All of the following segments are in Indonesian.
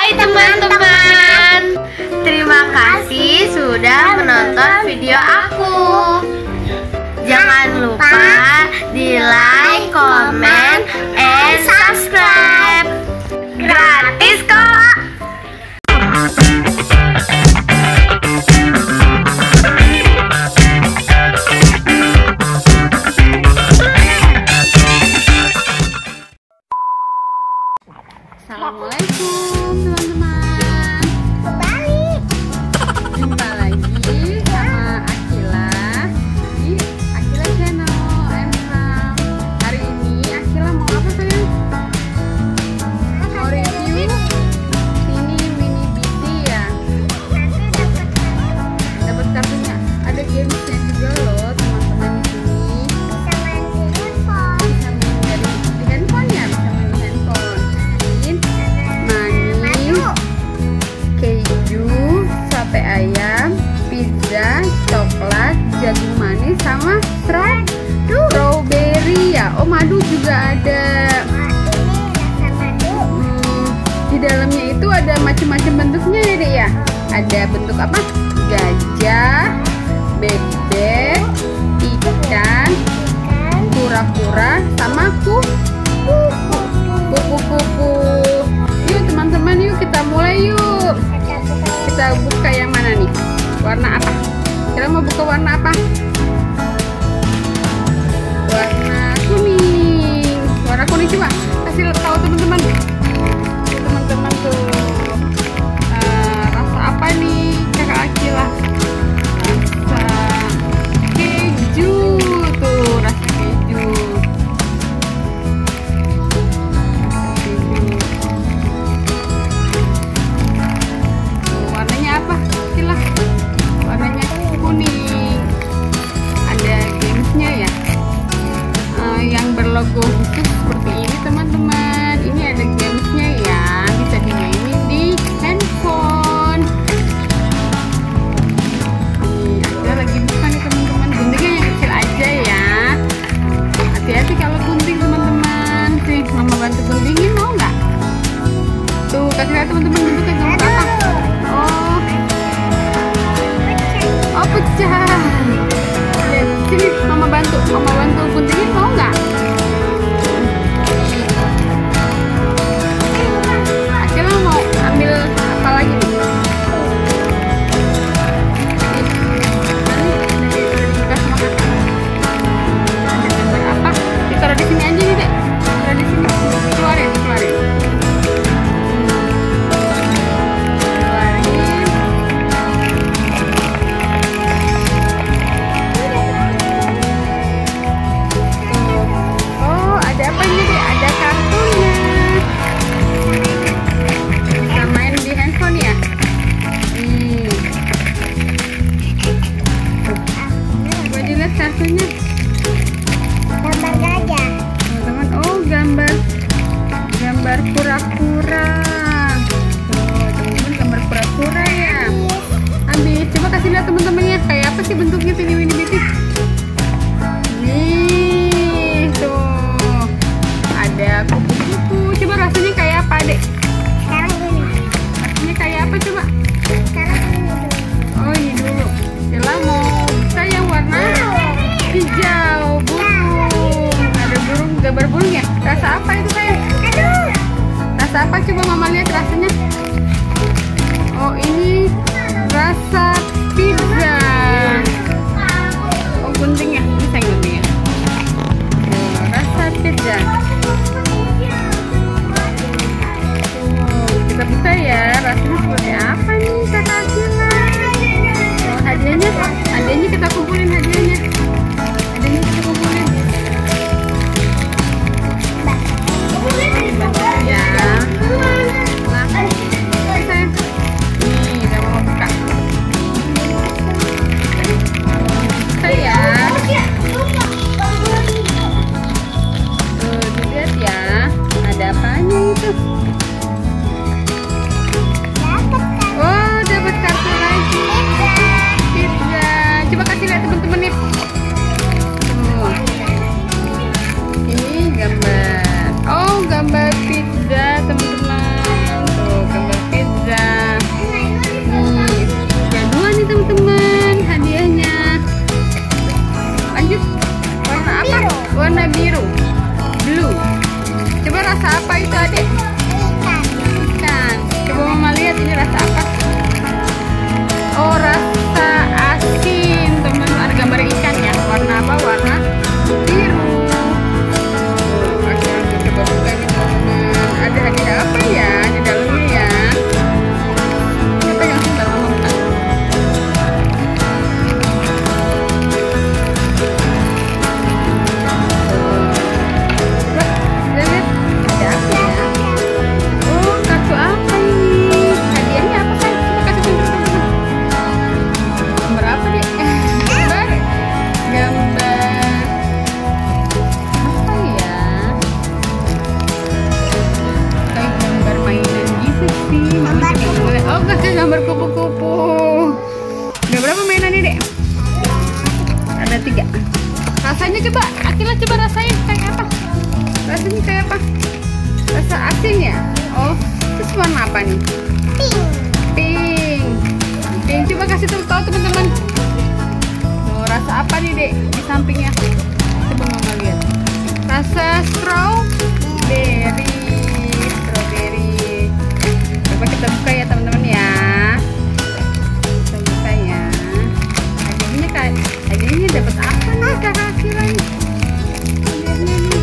Hai teman-teman, terima kasih sudah menonton video aku. Jangan lupa di like, comment, and subscribe. Gratis kok. Assalamualaikum teman-teman. Balik. Jumpa lagi sama Akila di Akila Channel Emram. Hari ini Akila mau apa sayang? Mau review ini mini BT ya. Dapat kartunya. Ada gamesnya juga loh teman-teman di sini. Bisa main di handphone ya, bisa main di handphone. Keju, sate ayam, pizza, coklat, jagung manis, sama strawberry ya. Oh, madu juga ada. Di dalamnya itu ada macam-macam bentuknya ya dek ya. Ada bentuk apa? Gajah, bebek, ikan, kura-kura, sama kupu-kupu. Yuk teman-teman, yuk kita mulai yuk. Kita buka yang mana nih? Warna apa? Kita mau buka warna apa? Warna kuning. Warna kuning coba kasih tahu teman-teman. Teman-teman tuh rasa apa nih kakak Akila? Rasa keju tuh, rasa keju. Logo khusus seperti ini teman-teman. Ini ada gamesnya ya, bisa dimainin di handphone. Nih ada lagi buka nih teman-teman. Guntingnya yang kecil aja ya. Hati-hati kalau gunting teman-teman. Sih mama bantu guntingin, mau nggak? Tuh kasih lihat teman-teman bentuknya gambar apa? Oh pecah. Lihat sini mama bantu guntingin, mau nggak? Kartunya gambar gajah teman-teman. Oh gambar kura-kura. Teman-teman gambar kura-kura ya. Habis coba kasih lihat teman-teman ya, kayak apa sih bentuknya ini biti. Nih tuh ada kupu-kupu. Coba rasanya kayak apa dek? Sekarang ini rasanya kayak apa coba? Sekarang ini dulu. Oh ini dulu. Kila mau buka yang warna hijau, burung. Ada burung, gambar burung ya. Rasa apa itu sayang? Aduh. Rasa apa coba mama lihat rasanya? Oh ini rasa pizza. Oh gunting ya, ini saya gunting ya. Oh, rasa pizza. Oh, kita buka ya. Rasanya seperti apa nih kakak Akila? Oh hadiahnya kita kumpulin hadiahnya. Ya. Oh, kasih gambar kupu-kupu. Udah berapa mainannya, Dek? Ada 3. Rasanya coba, Akila coba rasain kayak apa? Rasanya kayak apa? Rasa asin ya? Oh, terus warna apa nih? Pink. Pink. Coba kasih tahu teman-teman. Oh, rasa apa nih, Dek? Di sampingnya. Coba Mama lihat. Rasa strawberry. Coba kita buka ya teman-teman ya. Kita buka ya. Hadiahnya dapat apa nih kakak Akila nih? Hadiahnya nih.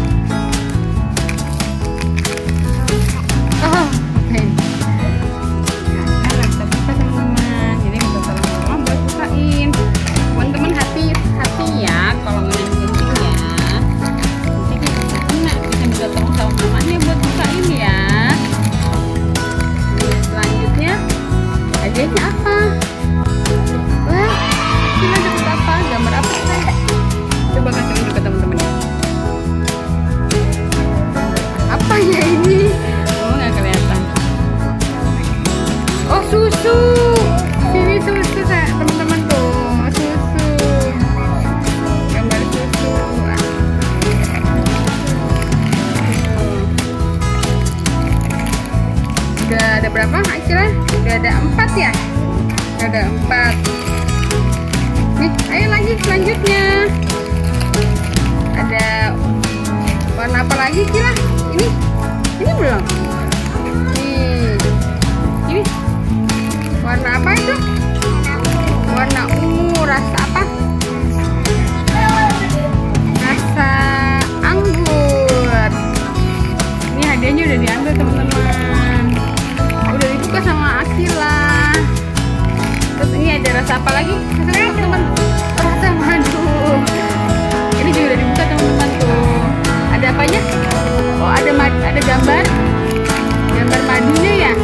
Oh, oke. Nah, kita buka teman-teman. Jadi kita tolong Mama buat bukain. Teman-teman hati ya kalau ngeling-ngeling ya. Nanti kita bisa minta tolong sama mamanya buat bukain ya. Selanjutnya hadiahnya apa? Wah, kita dapat apa? Gambar apa sih? Coba kasih unjuk ke teman-teman ya. Apa ya ini? Oh, nggak kelihatan. Oh, susu. Ini susu teman-teman tuh. Susu. Gambar susu. Udah ada berapa Akila? Udah ada 4 ya? Udah ada 4. Nih, ayo lanjut selanjutnya. Ada warna apa lagi Akila? Ini belum. Nih, ini warna apa itu? Warna ungu. Rasa apa? Rasa anggur. Ini hadiahnya udah diambil teman-teman. Udah dibuka sama Akila. Terus ini ada rasa apa lagi? Teman-teman, rasa madu. Ini juga udah dibuka teman-teman tuh. Ada apanya? Oh, ada gambar madunya ya.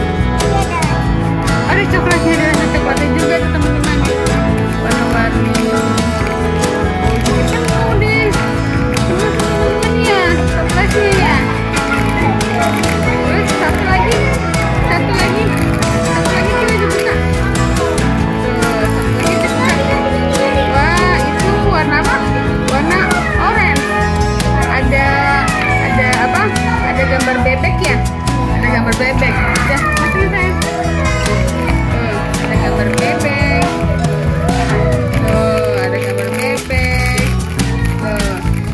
Ada coklatnya, ada rasa coklatnya juga tuh teman-teman. Warna-warni. Oh, jadi kan deh. Teman-teman ya, coklatnya ya. Terus satu lagi kita dibuka. Tuh, satu lagi dibuka. Wah, itu warna apa? Warna oranye. Ada apa? Ada gambar bebek ya? Ada gambar bebek. Udah, masih sayang. Tuh, ada gambar bebek. Tuh, ada gambar bebek. Tuh.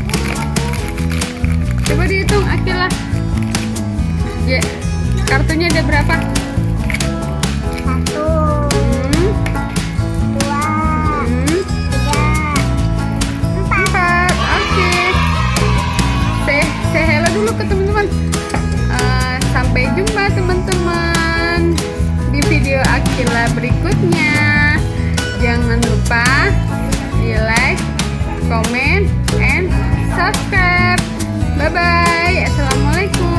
Coba dihitung Akila. Ya, kartunya ada berapa? 1, 2, 3, 4. Oke. Say hello dulu ke teman-teman. Sampai jumpa teman-teman di video Akila berikutnya. Jangan lupa di like, comment, and subscribe. Bye bye. Assalamualaikum.